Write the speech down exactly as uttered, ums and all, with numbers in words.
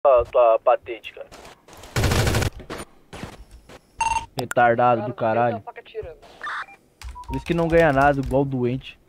tua, tua patente, cara. Retardado Cara, do no meio da caralho. faca atirando. Por isso que não ganha nada, igual doente.